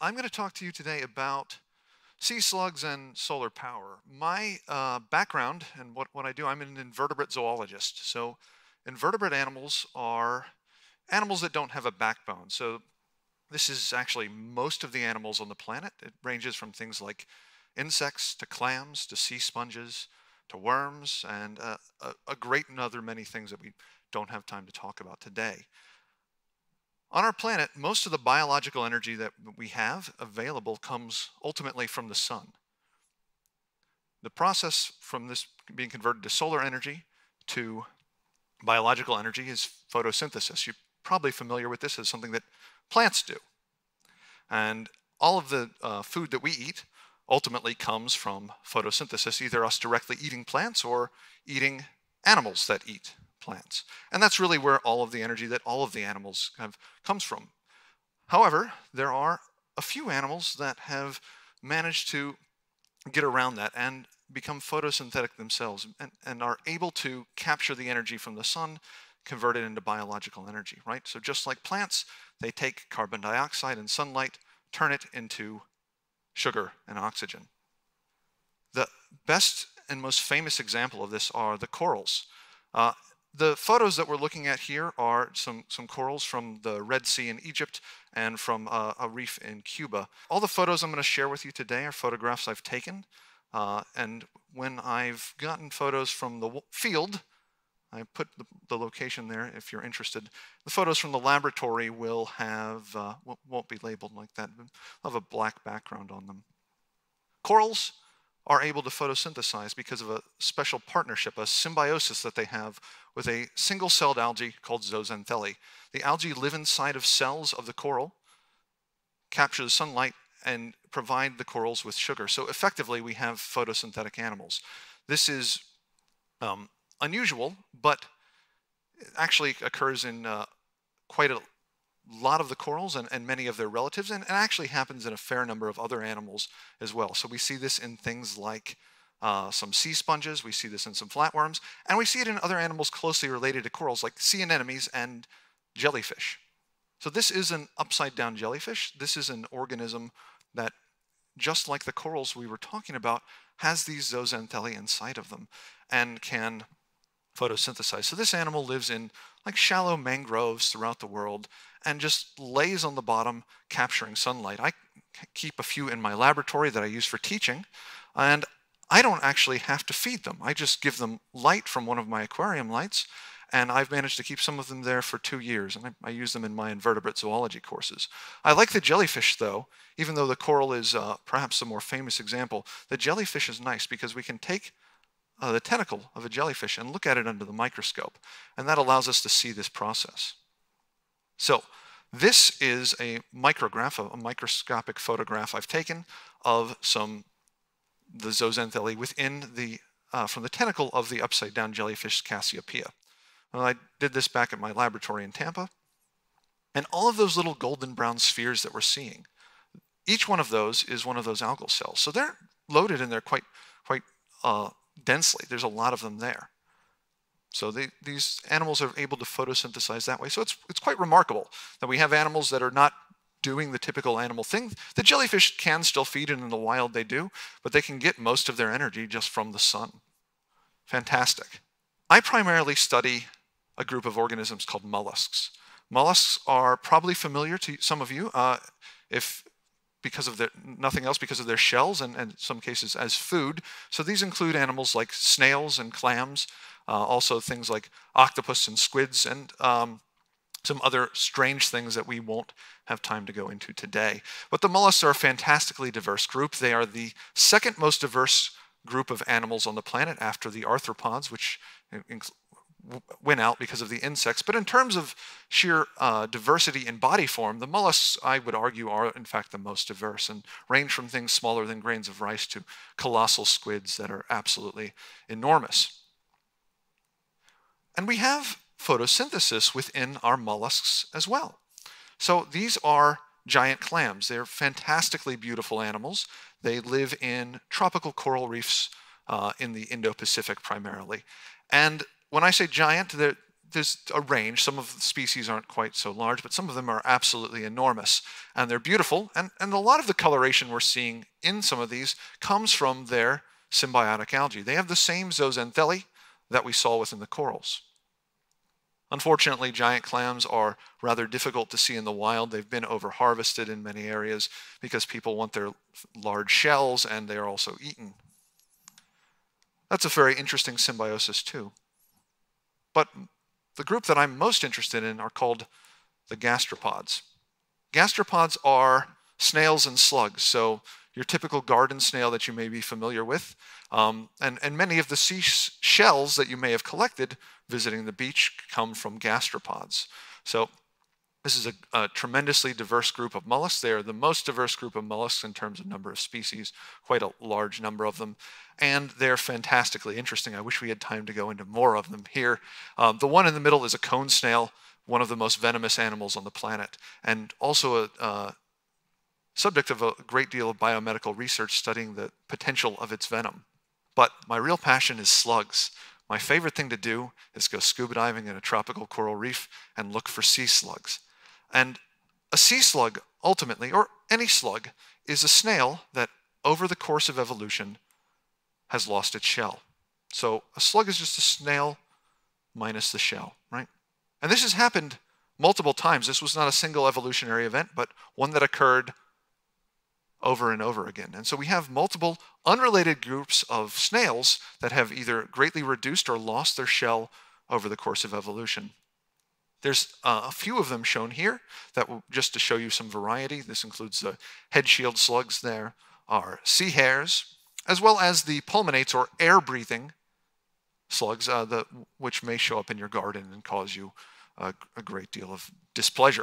I'm going to talk to you today about sea slugs and solar power. My background and what I do, I'm an invertebrate zoologist. So invertebrate animals are animals that don't have a backbone. So this is actually most of the animals on the planet. It ranges from things like insects to clams to sea sponges to worms and a great and other many things that we don't have time to talk about today. On our planet, most of the biological energy that we have available comes ultimately from the sun. The process from this being converted to solar energy to biological energy is photosynthesis. You're probably familiar with this as something that plants do. And all of the food that we eat ultimately comes from photosynthesis, either us directly eating plants or eating animals that eat plants. And that's really where all of the energy that all of the animals have comes from. However, there are a few animals that have managed to get around that and become photosynthetic themselves and are able to capture the energy from the sun, convert it into biological energy, right? So just like plants, they take carbon dioxide and sunlight, turn it into sugar and oxygen. The best and most famous example of this are the corals. The photos that we're looking at here are some corals from the Red Sea in Egypt and from a reef in Cuba. All the photos I'm going to share with you today are photographs I've taken. And when I've gotten photos from the field, I put the location there if you're interested. The photos from the laboratory will have, won't be labeled like that. They'll have a black background on them. Corals are able to photosynthesize because of a special partnership, a symbiosis that they have with a single-celled algae called zooxanthellae. The algae live inside of cells of the coral, capture the sunlight, and provide the corals with sugar. So effectively, we have photosynthetic animals. This is unusual, but it actually occurs in quite a lot of the corals and many of their relatives, and actually happens in a fair number of other animals as well. So we see this in things like some sea sponges, we see this in some flatworms, and we see it in other animals closely related to corals like sea anemones and jellyfish. So this is an upside-down jellyfish. This is an organism that, just like the corals we were talking about, has these zooxanthellae inside of them and can photosynthesize. So this animal lives in like shallow mangroves throughout the world and just lays on the bottom capturing sunlight. I keep a few in my laboratory that I use for teaching, and I don't actually have to feed them. I just give them light from one of my aquarium lights, and I've managed to keep some of them there for 2 years, and I use them in my invertebrate zoology courses. I like the jellyfish, though. Even though the coral is perhaps the more famous example, the jellyfish is nice because we can take the tentacle of a jellyfish and look at it under the microscope, and that allows us to see this process. So this is a micrograph, a microscopic photograph I've taken of the zooxanthellae within from the tentacle of the upside-down jellyfish Cassiopeia. Well, I did this back at my laboratory in Tampa, and all of those little golden brown spheres that we're seeing, each one of those is one of those algal cells. So they're loaded in there quite densely. There's a lot of them there. So these animals are able to photosynthesize that way. So it's quite remarkable that we have animals that are not doing the typical animal thing. The jellyfish can still feed, and in the wild they do, but they can get most of their energy just from the sun. Fantastic. I primarily study a group of organisms called mollusks. Mollusks are probably familiar to some of you, because of nothing else, because of their shells and in some cases as food. So these include animals like snails and clams, also things like octopus and squids, and some other strange things that we won't have time to go into today. But the mollusks are a fantastically diverse group. They are the second most diverse group of animals on the planet after the arthropods, which went out because of the insects. But in terms of sheer diversity in body form, the mollusks, I would argue, are in fact the most diverse and range from things smaller than grains of rice to colossal squids that are absolutely enormous. And we have photosynthesis within our mollusks as well. So these are giant clams. They're fantastically beautiful animals. They live in tropical coral reefs in the Indo-Pacific primarily. And when I say giant, there's a range. Some of the species aren't quite so large, but some of them are absolutely enormous. And they're beautiful. And a lot of the coloration we're seeing in some of these comes from their symbiotic algae. They have the same zooxanthellae that we saw within the corals. Unfortunately, giant clams are rather difficult to see in the wild. They've been over-harvested in many areas because people want their large shells, and they are also eaten. That's a very interesting symbiosis too. But the group that I'm most interested in are called the gastropods. Gastropods are snails and slugs, so your typical garden snail that you may be familiar with, and many of the sea shells that you may have collected visiting the beach come from gastropods. So this is a tremendously diverse group of mollusks. They are the most diverse group of mollusks in terms of number of species, quite a large number of them, and they're fantastically interesting. I wish we had time to go into more of them here. The one in the middle is a cone snail, one of the most venomous animals on the planet, and also a subject of a great deal of biomedical research studying the potential of its venom. But my real passion is slugs. My favorite thing to do is go scuba diving in a tropical coral reef and look for sea slugs. And a sea slug, ultimately, or any slug, is a snail that, over the course of evolution, has lost its shell. So a slug is just a snail minus the shell, right? And this has happened multiple times. This was not a single evolutionary event, but one that occurred over and over again. And so we have multiple unrelated groups of snails that have either greatly reduced or lost their shell over the course of evolution. There's a few of them shown here that will, just to show you some variety. This includes the head shield slugs. There are sea hares, as well as the pulmonates or air-breathing slugs, which may show up in your garden and cause you a great deal of displeasure.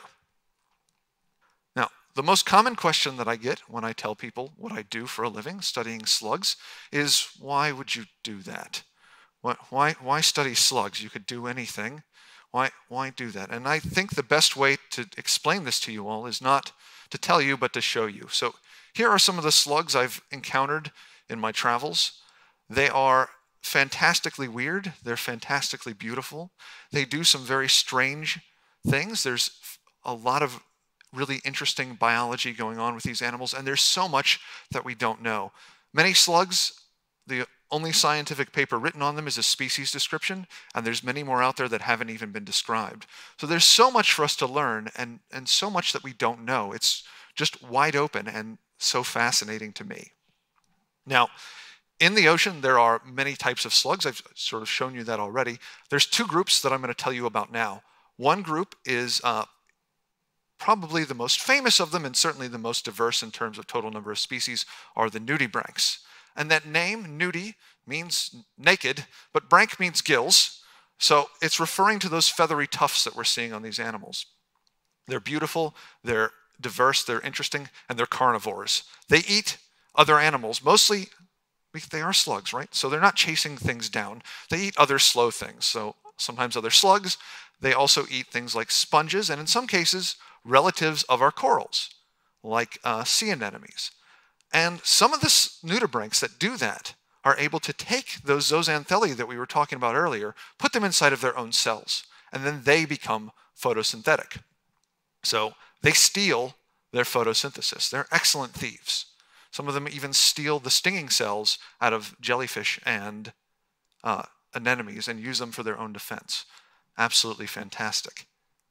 Now, the most common question that I get when I tell people what I do for a living, studying slugs, is why would you do that? Why study slugs? You could do anything. Why do that? And I think the best way to explain this to you all is not to tell you, but to show you. So here are some of the slugs I've encountered in my travels. They are fantastically weird. They're fantastically beautiful. They do some very strange things. There's a lot of really interesting biology going on with these animals, and there's so much that we don't know. Many slugs, the only scientific paper written on them is a species description, and there's many more out there that haven't even been described. So there's so much for us to learn, and so much that we don't know. It's just wide open and so fascinating to me. Now, in the ocean, there are many types of slugs. I've sort of shown you that already. There's two groups that I'm going to tell you about now. One group is probably the most famous of them, and certainly the most diverse in terms of total number of species, are the nudibranchs. And that name, nudi, means naked, but branch means gills. So it's referring to those feathery tufts that we're seeing on these animals. They're beautiful, they're diverse, they're interesting, and they're carnivores. They eat other animals, mostly they are slugs, right? So they're not chasing things down. They eat other slow things. So sometimes other slugs. They also eat things like sponges, and in some cases, relatives of our corals, like sea anemones. And some of the nudibranchs that do that are able to take those zooxanthellae that we were talking about earlier, put them inside of their own cells, and then they become photosynthetic. So they steal their photosynthesis. They're excellent thieves. Some of them even steal the stinging cells out of jellyfish and anemones and use them for their own defense. Absolutely fantastic.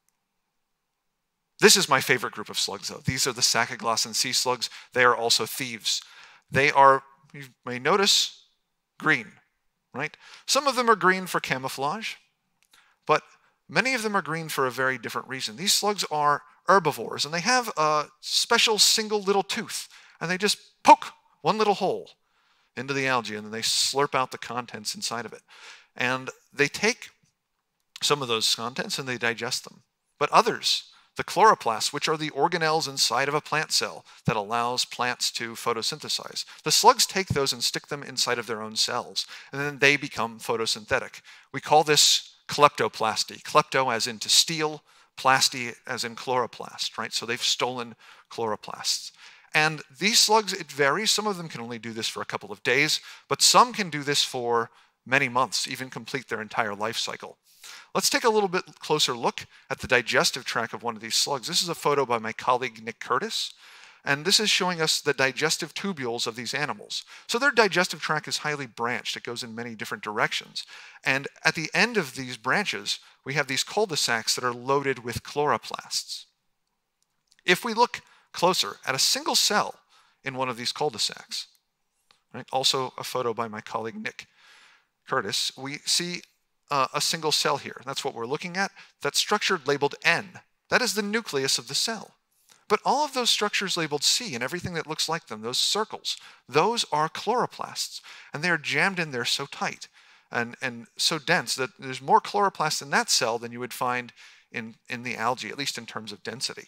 This is my favorite group of slugs, though. These are the sacoglossan sea slugs. They are also thieves. They are, you may notice, green, right? Some of them are green for camouflage, but many of them are green for a very different reason. These slugs are herbivores, and they have a special single little tooth, and they just poke one little hole into the algae, and then they slurp out the contents inside of it. And they take some of those contents and they digest them. But others, the chloroplasts, which are the organelles inside of a plant cell that allows plants to photosynthesize, the slugs take those and stick them inside of their own cells, and then they become photosynthetic. We call this kleptoplasty. Klepto as in to steal, plasty as in chloroplast, right? So they've stolen chloroplasts. And these slugs, it varies. Some of them can only do this for a couple of days, but some can do this for many months, even complete their entire life cycle. Let's take a little bit closer look at the digestive tract of one of these slugs. This is a photo by my colleague Nick Curtis, and this is showing us the digestive tubules of these animals. So their digestive tract is highly branched. It goes in many different directions. And at the end of these branches, we have these cul-de-sacs that are loaded with chloroplasts. If we look closer at a single cell in one of these cul-de-sacs, right, also a photo by my colleague Nick Curtis, we see a single cell here. That's what we're looking at. That's structured labeled N. That is the nucleus of the cell. But all of those structures labeled C and everything that looks like them, those circles, those are chloroplasts. And they are jammed in there so tight and so dense that there's more chloroplasts in that cell than you would find in the algae, at least in terms of density.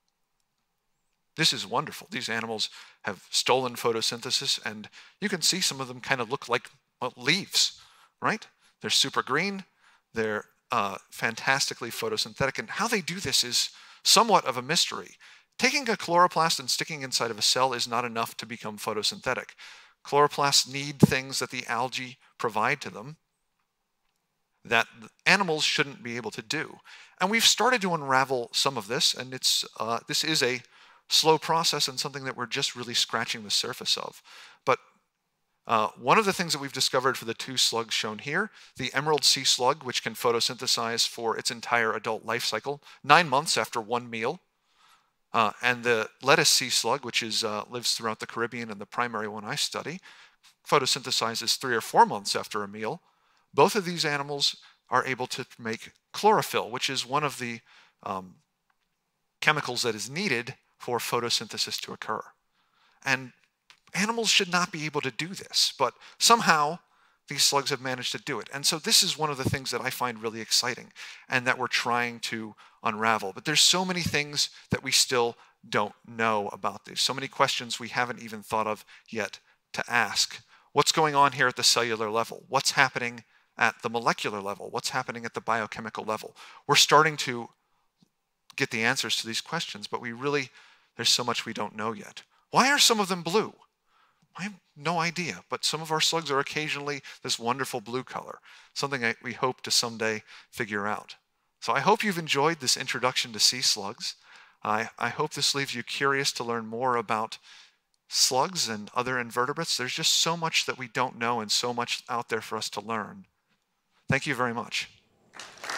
This is wonderful. These animals have stolen photosynthesis, and you can see some of them kind of look like, well, leaves, right? They're super green. They're fantastically photosynthetic. And how they do this is somewhat of a mystery. Taking a chloroplast and sticking inside of a cell is not enough to become photosynthetic. Chloroplasts need things that the algae provide to them that animals shouldn't be able to do. And we've started to unravel some of this, and this is a slow process and something that we're just really scratching the surface of. But one of the things that we've discovered for the two slugs shown here, the emerald sea slug, which can photosynthesize for its entire adult life cycle, 9 months after one meal, and the lettuce sea slug, which lives throughout the Caribbean and the primary one I study, photosynthesizes 3 or 4 months after a meal. Both of these animals are able to make chlorophyll, which is one of the chemicals that is needed for photosynthesis to occur. And animals should not be able to do this, but somehow these slugs have managed to do it. And so this is one of the things that I find really exciting and that we're trying to unravel. But there's so many things that we still don't know about these. So many questions we haven't even thought of yet to ask. What's going on here at the cellular level? What's happening at the molecular level? What's happening at the biochemical level? We're starting to get the answers to these questions, but there's so much we don't know yet. Why are some of them blue? I have no idea, but some of our slugs are occasionally this wonderful blue color, something we hope to someday figure out. So I hope you've enjoyed this introduction to sea slugs. I hope this leaves you curious to learn more about slugs and other invertebrates. There's just so much that we don't know and so much out there for us to learn. Thank you very much.